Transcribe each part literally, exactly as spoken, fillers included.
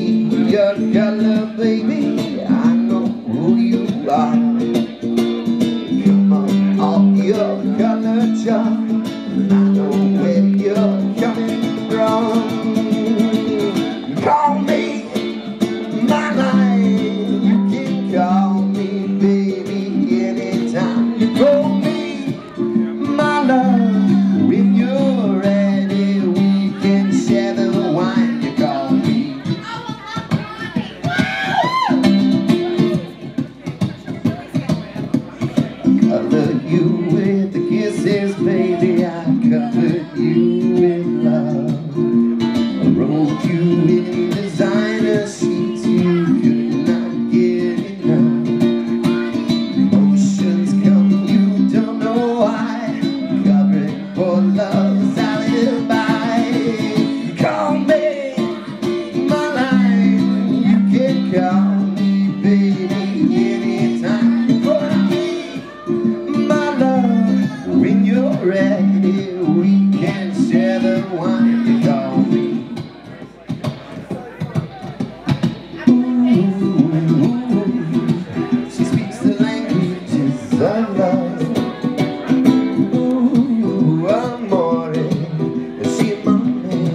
me your color, baby. I know who you are. Come on, all your color charm. I know where you're coming from. Call me my life. You can call me, baby, anytime. You call me my love. When you're ready, we can share the wine. You call me. Cover you with the kisses, baby. I covered you with love. I rolled you in designer sheets. You could not get enough. Emotions come, you don't know why. Covered for love's alibi. Call me my line. You can call me, baby, anytime. Call me my love. When you're ready, we can share the wine. You call me. She speaks the languages of love. Ooh, amore, she mame.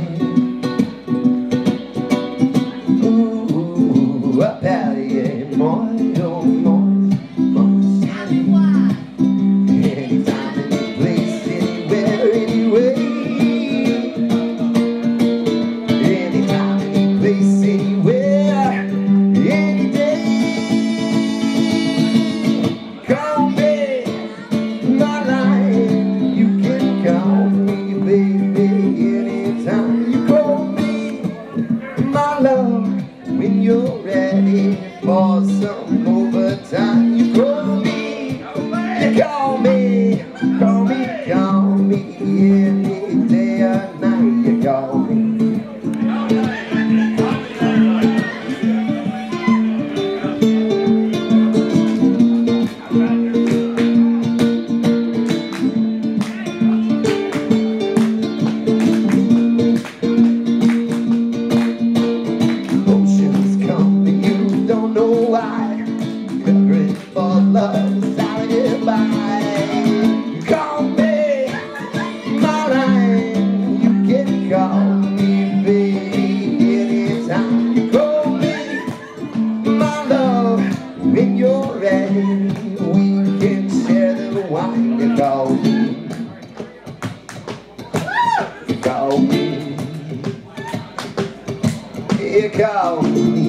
Ooh, a Perrier, moi, oh, moi, mon chéri. Anytime, any place, anywhere, anyway. Anytime, any place, anywhere, any day. Call me my line. You can call me, baby, anytime. You call me my love. When you're ready for some overtime, you call me. You call me, call me, call me any day or night. You call me. Emotions come and you don't know why. Covering for love's alibi. Call me my line. You can call me, baby, anytime. You call me my love. When you're ready, we can share the wine. You call me. You call me. You call me.